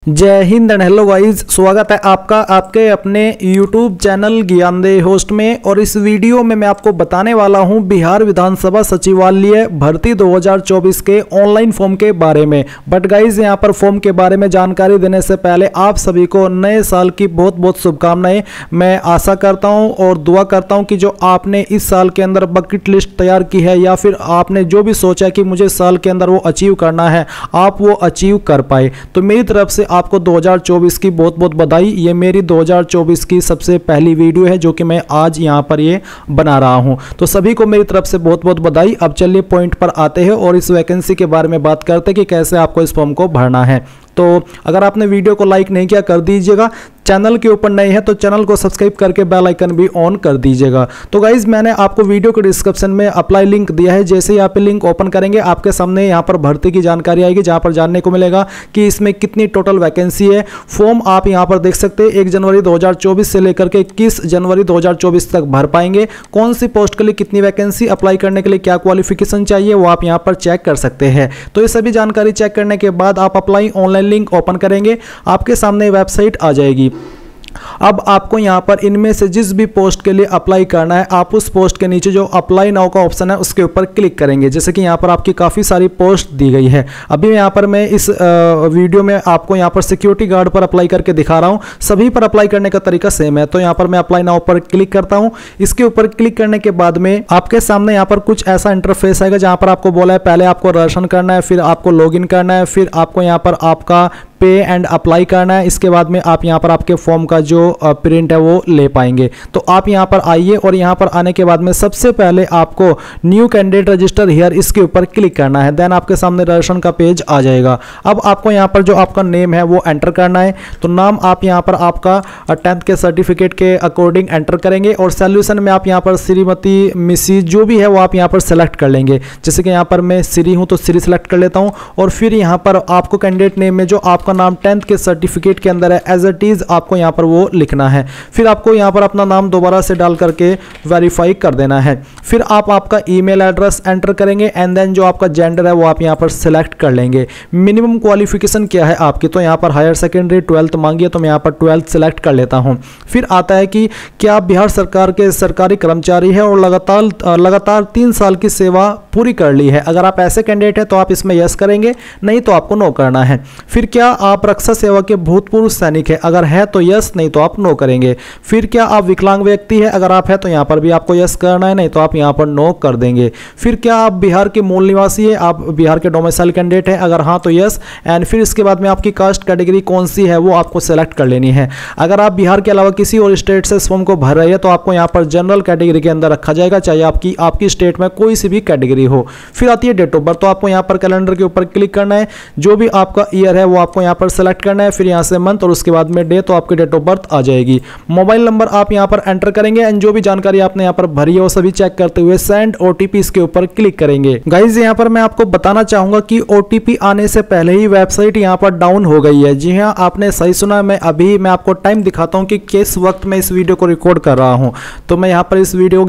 जय Hind and hello guys, स्वागत है आपका आपके अपने YouTube चैनल ज्ञानदेह होस्ट में। और इस वीडियो में मैं आपको बताने वाला हूं बिहार विधानसभा सचिवालय भर्ती 2024 के ऑनलाइन फॉर्म के बारे में। बट गाइस, यहां पर फॉर्म के बारे में जानकारी देने से पहले आप सभी को नए साल की बहुत बहुत शुभकामनाएं। मैं आशा करता हूं और दुआ करता हूं कि जो आपने इस साल के अंदर बकेट लिस्ट तैयार की है या फिर आपने जो भी सोचा कि मुझे साल के अंदर वो अचीव करना है, आप वो अचीव कर पाए। तो मेरी तरफ से आपको 2024 की बहुत बहुत बधाई। ये मेरी 2024 की सबसे पहली वीडियो है जो कि मैं आज यहाँ पर ये बना रहा हूँ। तो सभी को मेरी तरफ से बहुत बहुत बधाई। अब चलिए पॉइंट पर आते हैं और इस वैकेंसी के बारे में बात करते हैं कि कैसे आपको इस फॉर्म को भरना है। तो अगर आपने वीडियो को लाइक नहीं किया कर दीजिएगा, चैनल के ऊपर नए हैं तो चैनल को सब्सक्राइब करके बेल आइकन भी ऑन कर दीजिएगा। तो गाइज, मैंने आपको वीडियो के डिस्क्रिप्शन में अप्लाई लिंक दिया है। जैसे ही आप लिंक ओपन करेंगे आपके सामने यहाँ पर भर्ती की जानकारी आएगी, जहाँ पर जानने को मिलेगा कि इसमें कितनी टोटल वैकेंसी है। फॉर्म आप यहाँ पर देख सकते हैं 1 जनवरी 2024 से लेकर के 21 जनवरी 2024 तक भर पाएंगे। कौन सी पोस्ट के लिए कितनी वैकेंसी, अप्लाई करने के लिए क्या क्वालिफिकेशन चाहिए, वो आप यहाँ पर चेक कर सकते हैं। तो ये सभी जानकारी चेक करने के बाद आप अप्लाई ऑनलाइन लिंक ओपन करेंगे, आपके सामने वेबसाइट आ जाएगी। अब आपको यहां पर इनमें से जिस भी पोस्ट के लिए अप्लाई करना है, आप उस पोस्ट के नीचे जो अप्लाई नाउ का ऑप्शन है उसके ऊपर क्लिक करेंगे। जैसे कि यहां पर आपकी काफ़ी सारी पोस्ट दी गई है। अभी यहां पर मैं इस वीडियो में आपको यहां पर सिक्योरिटी गार्ड पर अप्लाई करके दिखा रहा हूं। सभी पर अप्लाई करने का तरीका सेम है। तो यहां पर मैं अप्लाई नाउ पर क्लिक करता हूं। इसके ऊपर क्लिक करने के बाद में आपके सामने यहां पर कुछ ऐसा इंटरफेस आएगा जहां पर आपको बोला है पहले आपको रजिस्ट्रेशन करना है, फिर आपको लॉगिन करना है, फिर आपको यहां पर आपका पे एंड अप्लाई करना है। इसके बाद में आप यहां पर आपके फॉर्म का जो प्रिंट है वो ले पाएंगे। तो आप यहां पर आइए और यहां पर आने के बाद में सबसे पहले आपको न्यू कैंडिडेट रजिस्टर हियर इसके ऊपर क्लिक करना है। देन आपके सामने रजिस्ट्रेशन का पेज आ जाएगा। अब आपको यहां पर जो आपका नेम है वो एंटर करना है। तो नाम आप यहां पर आपका 10th के सर्टिफिकेट के अकॉर्डिंग एंटर करेंगे और सॉल्यूशन में आप यहां पर श्रीमती, मिसिज जो भी है वो आप यहां पर सेलेक्ट कर लेंगे। जैसे कि यहां पर मैं श्री हूं तो श्री सेलेक्ट कर लेता हूं। और फिर यहां पर आपको कैंडिडेट नेम में जो आपका नाम 10th के सर्टिफिकेट के अंदर है एज इट इज आपको यहां पर वो लिखना है। फिर आपको यहां पर अपना नाम दोबारा से डाल करके वेरीफाई कर देना है। फिर आप आपका ईमेल एड्रेस एंटर करेंगे एंड देन जो आपका जेंडर है वो आप यहां पर सिलेक्ट कर लेंगे। मिनिमम क्वालिफिकेशन क्या है आपकी, तो यहां पर हायर सेकेंडरी 12th मांगी है तो मैं यहां पर 12th सिलेक्ट कर लेता हूं। फिर आता है कि क्या आप बिहार सरकार के सरकारी कर्मचारी है और लगातार 3 साल की सेवा पूरी कर ली है। अगर आप ऐसे कैंडिडेट है तो आप इसमें यस करेंगे, नहीं तो आपको नो करना है। फिर क्या आप रक्षा सेवा के भूतपूर्व सैनिक है, अगर है तो यस, नहीं तो आप नो करेंगे। फिर क्या आप विकलांग व्यक्ति है, अगर आप है तो यहां पर भी आपको यस करना है, नहीं तो आप यहां पर नो कर देंगे। फिर क्या आप बिहार के मूल निवासी है, आप बिहार के डोमिसाइल कैंडिडेट है, अगर हाँ तो यस। एंड फिर इसके बाद में आपकी कास्ट कैटेगरी कौन सी है वो आपको सेलेक्ट कर लेनी है। अगर आप बिहार के अलावा किसी और स्टेट से इस फॉर्म को भर रहे हैं तो आपको यहां पर जनरल कैटेगरी के अंदर रखा जाएगा, चाहे आपकी स्टेट में कोई सी भी कैटेगरी हो। फिर आती है डेट ऑफ बर्थ, तो आपको यहां पर कैलेंडर के ऊपर क्लिक करना है। जो भी आपका ईयर है वो आपको यहां पर सेलेक्ट करना है। फिर यहां से मंथ और उसके बाद में डे, तो आपकी डेट ऑफ बर्थ आ जाएगी। मोबाइल नंबर आप यहां पर एंटर करेंगे एंड जो भी जानकारी आपने यहां पर भरी है वो सभी चेक करते हुए सेंड ओटीपी इसके ऊपर क्लिक करेंगे। गाइज, यहां पर मैं आपको बताना चाहूंगा कि ओटीपी आने से पहले ही वेबसाइट यहां पर डाउन हो गई है। जी हां, आपने सही सुना। मैं आपको टाइम दिखाता हूं कि किस वक्त मैं इस वीडियो को रिकॉर्ड कर रहा हूं। तो मैं यहां पर इस वीडियो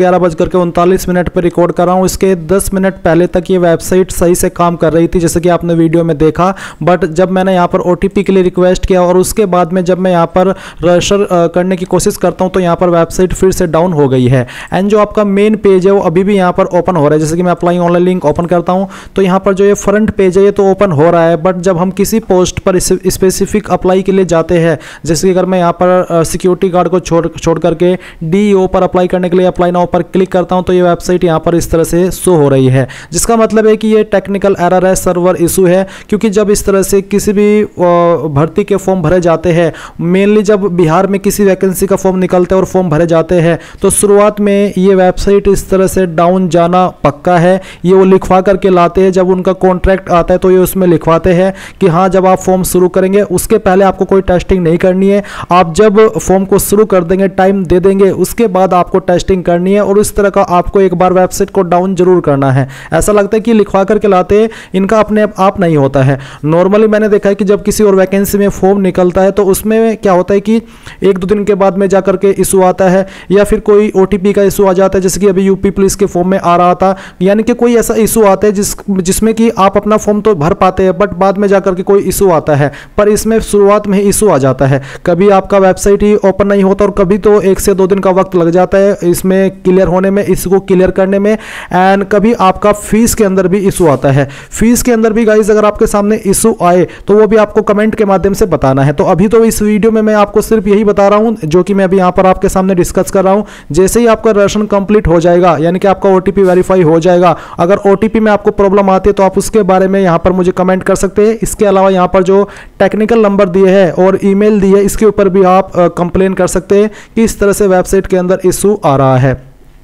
11:39 पर रिकॉर्ड कर रहा हूं। इसके 10 मिनट पहले तक ये वेबसाइट सही से काम कर रही थी, जैसे कि आपने वीडियो में देखा। बट जब मैंने यहां पर ओटीपी के लिए रिक्वेस्ट किया और उसके बाद में जब मैं यहां पर रजिस्टर करने की कोशिश करता हूं तो यहां पर वेबसाइट फिर से डाउन हो गई है। एंड जो आपका मेन पेज है वो अभी भी यहां पर ओपन हो रहा है। जैसे कि मैं अप्लाई ऑनलाइन लिंक ओपन करता हूं तो यहां पर जो ये फ्रंट पेज है ये तो ओपन हो रहा है। बट जब हम किसी पोस्ट पर स्पेसिफिक अप्लाई के लिए जाते हैं, जैसे कि अगर मैं यहां पर सिक्योरिटी गार्ड को छोड़ करके डीईओ पर अप्लाई करने के लिए अप्लाई नाउ पर क्लिक करता हूं तो ये वेबसाइट यहां पर इस तरह से शो हो रही है, जिसका मतलब है कि ये टेक्निकल एरर है, सर्वर इशू है। क्योंकि जब इस तरह से किसी भी भर्ती के फॉर्म भरे जाते हैं, मेनली जब बिहार में किसी वैकेंसी का फॉर्म निकलता है और फॉर्म भरे जाते हैं तो शुरुआत में ये वेबसाइट इस तरह से डाउन जाना पक्का है। ये वो लिखवा करके लाते हैं, जब उनका कॉन्ट्रैक्ट आता है तो ये उसमें लिखवाते हैं कि हाँ जब आप फॉर्म शुरू करेंगे उसके पहले आपको कोई टेस्टिंग नहीं करनी है। आप जब फॉर्म को शुरू कर देंगे, टाइम दे देंगे, उसके बाद आपको टेस्टिंग करनी है। और इस तरह का आपको एक बार वेबसाइट को डाउन जरूर करना है। ऐसा लगता है कि लिखवा करके लाते हैं, इनका अपने आप नहीं होता है। नॉर्मली मैंने देखा है कि जब किसी और वैकेंसी में फॉर्म निकलता है तो उसमें क्या होता है कि 1-2 दिन के बाद में जा करके इशू आता है, या फिर कोई OTP का इशू आ जाता है, जैसे कि अभी यूपी पुलिस के फॉर्म में आ रहा था। यानी कि कोई ऐसा इशू आता है जिसमें कि आप अपना फॉर्म तो भर पाते हैं बट बाद में जाकर के कोई इशू आता है, पर इसमें शुरुआत में ही इशू आ जाता है। कभी आपका वेबसाइट ही ओपन नहीं होता और कभी तो 1 से 2 दिन का वक्त लग जाता है इसमें क्लियर होने में, इसको क्लियर करने में। एंड कभी आपका फीस के अंदर भी इशू आता है। फीस के अंदर भी गाइज अगर आपके सामने इशू आए तो वो भी आपको कमेंट के माध्यम से बताना है। तो अभी तो इस वीडियो में मैं आपको सिर्फ यही बता रहा हूं जो कि मैं अभी यहां पर आपके सामने डिस्कस कर रहा हूं। जैसे ही आपका रेशन कंप्लीट हो जाएगा, यानी कि आपका OTP वेरीफाई हो जाएगा, अगर OTP में आपको प्रॉब्लम आती है तो आप उसके बारे में यहां पर मुझे कमेंट कर सकते हैं। इसके अलावा यहां पर जो टेक्निकल नंबर दिए हैं और ईमेल दी है, इसके ऊपर भी आप कंप्लेन कर सकते हैं कि इस तरह से वेबसाइट के अंदर इशू आ रहा है।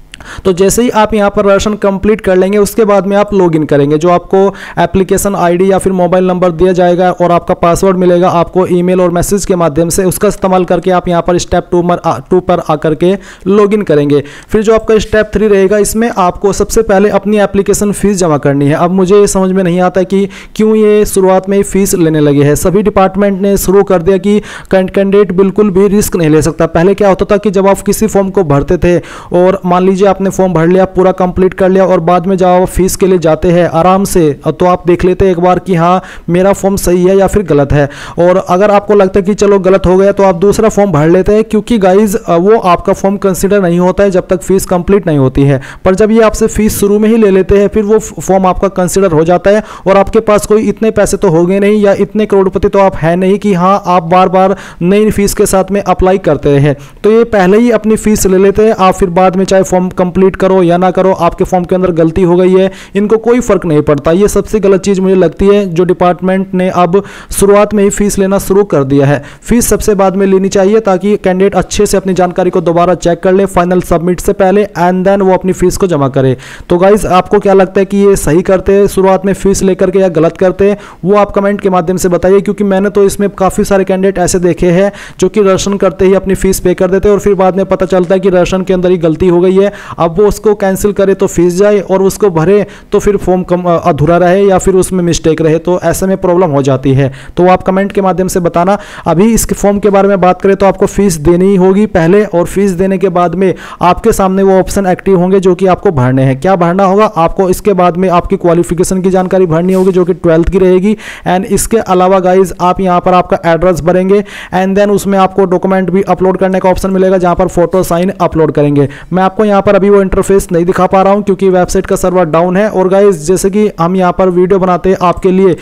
तो जैसे ही आप यहां पर रेशन कंप्लीट कर लेंगे उसके बाद में आप लॉगिन करेंगे। जो आपको एप्लीकेशन आईडी या फिर मोबाइल नंबर दिया जाएगा और आपका पासवर्ड मिलेगा आपको ईमेल और मैसेज के माध्यम से, उसका इस्तेमाल करके आप यहां पर स्टेप 2 पर आकर के लॉगिन करेंगे। फिर जो आपका स्टेप 3 रहेगा, इसमें आपको सबसे पहले अपनी एप्लीकेशन फीस जमा करनी है। अब मुझे ये समझ में नहीं आता कि क्यों ये शुरुआत में ही फीस लेने लगे हैं। सभी डिपार्टमेंट ने शुरू कर दिया कि कैंडिडेट बिल्कुल भी रिस्क नहीं ले सकता। पहले क्या होता था कि जब आप किसी फॉर्म को भरते थे और मान लीजिए आपने फॉर्म भर लिया, पूरा कंप्लीट कर लिया और बाद में जब फीस के लिए जाते हैं आराम से, तो आप देख लेते हैं एक बार कि हाँ मेरा फॉर्म सही है या फिर गलत है। और अगर आपको लगता है कि चलो गलत हो गया तो आप दूसरा फॉर्म भर लेते हैं, क्योंकि गाइज वो आपका फॉर्म कंसीडर नहीं होता है जब तक फीस कंप्लीट नहीं होती है। पर जब ये आपसे फीस शुरू में ही ले लेते हैं फिर वो फॉर्म आपका कंसीडर हो जाता है और आपके पास कोई इतने पैसे तो हो गए नहीं या इतने करोड़पति तो आप है नहीं कि हाँ आप बार बार नई फीस के साथ में अप्लाई करते हैं। तो ये पहले ही अपनी फीस ले लेते हैं। आप फिर बाद में चाहे फॉर्म कंप्लीट करो या ना करो, आपके फॉर्म के अंदर गलती हो गई है, इनको कोई फर्क नहीं पड़ता। ये सबसे गलत चीज मुझे लगती है जो डिपार्टमेंट ने अब शुरुआत में ही फीस लेना शुरू कर दिया है। फीस सबसे बाद में लेनी चाहिए ताकि कैंडिडेट अच्छे से अपनी जानकारी को दोबारा चेक कर ले फाइनल सबमिट से पहले, एंड देन वो अपनी फीस को जमा करे। तो गाइज आपको क्या लगता है कि ये सही करते हैं शुरुआत में फीस लेकर के या गलत करते हैं, वो आप कमेंट के माध्यम से बताइए। क्योंकि मैंने तो इसमें काफी सारे कैंडिडेट ऐसे देखे हैं जो कि रेशन करते ही अपनी फीस पे कर देते हैं और फिर बाद में पता चलता है कि रेशन के अंदर ही गलती हो गई है। अब वो उसको कैंसिल करे तो फीस जाए और उसको भरे तो फिर फॉर्म अधूरा रहे या फिर उसमें मिस्टेक रहे, तो ऐसे में प्रॉब्लम हो जाती है। तो आप कमेंट के माध्यम से बताना। अभी इसके फॉर्म के बारे में बात करें तो आपको फीस देनी ही होगी पहले, और फीस देने के बाद में आपके सामने वो ऑप्शन एक्टिव होंगे जो कि आपको भरने हैं। क्या भरना होगा आपको, इसके बाद में आपकी क्वालिफिकेशन की जानकारी भरनी होगी जो कि 12th की रहेगी। एंड इसके अलावा गाइज आप यहाँ पर आपका एड्रेस भरेंगे एंड देन उसमें आपको डॉक्यूमेंट भी अपलोड करने का ऑप्शन मिलेगा जहाँ पर फोटो साइन अपलोड करेंगे। मैं आपको यहाँ पर अभी वो इंटरफेस नहीं दिखा पा रहा हूँ क्योंकि वेबसाइट का सर्वर डाउन है। और गाइस जैसे कि हम यहाँ पर वीडियो बनाते हैं आपके लिए,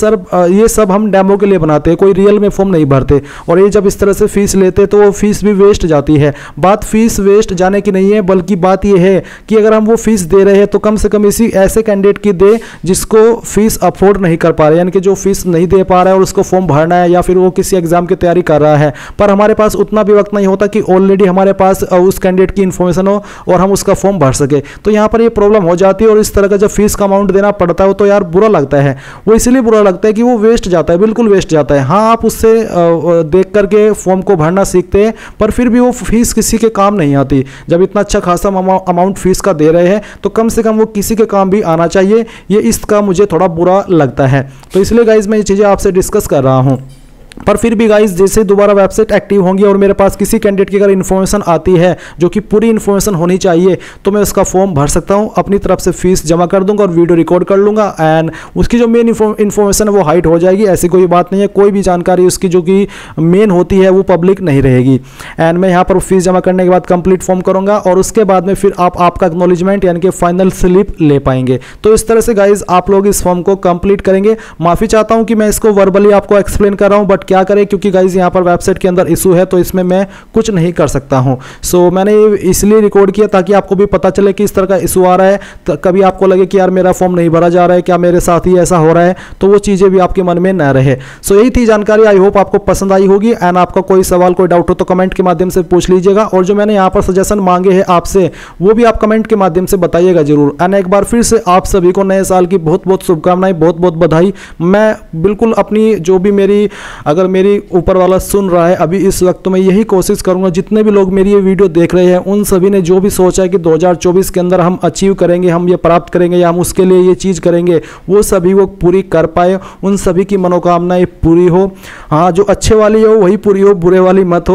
ये सब हम डेमो के लिए बनाते हैं, कोई रियल में फॉर्म नहीं भरते। और ये जब इस तरह से फीस लेते तो वो फीस भी वेस्ट जाती है। बात फीस वेस्ट जाने की नहीं है, बल्कि बात ये है कि अगर हम वो फीस दे रहे हैं तो कम से कम इसी ऐसे कैंडिडेट की दे जिसको फीस अफोर्ड नहीं कर पा रहे, यानी कि जो फीस नहीं दे पा रहा है और उसको फॉर्म भरना है या फिर वो किसी एग्जाम की तैयारी कर रहा है, पर हमारे पास उतना भी वक्त नहीं होता कि ऑलरेडी हमारे पास उस कैंडिडेट की इंफॉर्मेशन हो और हम उसका फॉर्म भर सके। तो यहाँ पर ये प्रॉब्लम हो जाती है और इस तरह का जब फीस का अमाउंट देना पड़ता है तो यार बुरा लगता है। वो इसलिए बुरा लगता है कि वो वेस्ट जाता है, बिल्कुल वेस्ट जाता है। हाँ आप उससे देख करके फॉर्म को भरना सीखते हैं पर फिर भी वो फीस किसी के काम नहीं आती। जब इतना अच्छा खासा अमाउंट फीस का दे रहे हैं तो कम से कम वो किसी के काम भी आना चाहिए। ये इसका मुझे थोड़ा बुरा लगता है। तो इसलिए गाइज मैं ये चीज़ें आपसे डिस्कस कर रहा हूँ। पर फिर भी गाइस जैसे दोबारा वेबसाइट एक्टिव होंगी और मेरे पास किसी कैंडिडेट की अगर इन्फॉर्मेशन आती है जो कि पूरी इन्फॉर्मेशन होनी चाहिए तो मैं उसका फॉर्म भर सकता हूं, अपनी तरफ से फीस जमा कर दूंगा और वीडियो रिकॉर्ड कर लूंगा एंड उसकी जो मेन इन्फॉर्मेशन है वो हाइड हो जाएगी। ऐसी कोई बात नहीं है, कोई भी जानकारी उसकी जो कि मेन होती है वो पब्लिक नहीं रहेगी। एंड मैं यहाँ पर फीस जमा करने के बाद कंप्लीट फॉर्म करूँगा और उसके बाद में फिर आप आपका एक्नॉलेजमेंट यानी कि फाइनल स्लिप ले पाएंगे। तो इस तरह से गाइज आप लोग इस फॉर्म को कंप्लीट करेंगे। माफ़ी चाहता हूँ कि मैं इसको वर्बली आपको एक्सप्लेन कर रहा हूँ, बट क्या करें क्योंकि गाइज यहाँ पर वेबसाइट के अंदर इशू है तो इसमें मैं कुछ नहीं कर सकता हूँ। सो मैंने इसलिए रिकॉर्ड किया ताकि आपको भी पता चले कि इस तरह का इशू आ रहा है। तो कभी आपको लगे कि यार मेरा फॉर्म नहीं भरा जा रहा है, क्या मेरे साथ ही ऐसा हो रहा है, तो वो चीज़ें भी आपके मन में न रहे। सो यही थी जानकारी, आई होप आपको पसंद आई होगी। एंड आपका कोई सवाल कोई डाउट हो तो कमेंट के माध्यम से पूछ लीजिएगा और जो मैंने यहाँ पर सजेशन मांगे हैं आपसे वो भी आप कमेंट के माध्यम से बताइएगा जरूर। एंड एक बार फिर से आप सभी को नए साल की बहुत बहुत शुभकामनाएं, बहुत बहुत बधाई। मैं बिल्कुल अपनी जो भी अगर मेरी ऊपर वाला सुन रहा है अभी इस वक्त तो मैं यही कोशिश करूंगा जितने भी लोग मेरी ये वीडियो देख रहे हैं उन सभी ने जो भी सोचा है कि 2024 के अंदर हम अचीव करेंगे, हम ये प्राप्त करेंगे या हम उसके लिए ये चीज़ करेंगे, वो सभी वो पूरी कर पाए, उन सभी की मनोकामनाएं पूरी हो। हाँ जो अच्छे वाली हो वही पूरी हो, बुरे वाली मत हो।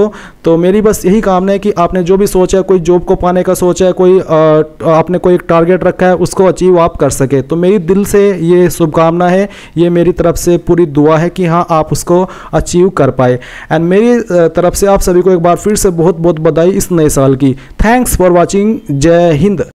तो मेरी बस यही कामना है कि आपने जो भी सोचा है, कोई जॉब को पाने का सोचा है, कोई आपने कोई एक टारगेट रखा है, उसको अचीव आप कर सके। तो मेरी दिल से ये शुभकामना है, ये मेरी तरफ से पूरी दुआ है कि हाँ आप उसको अचीव कर पाए। एंड मेरी तरफ से आप सभी को एक बार फिर से बहुत बहुत बधाई इस नए साल की। Thanks for watching. जय हिंद।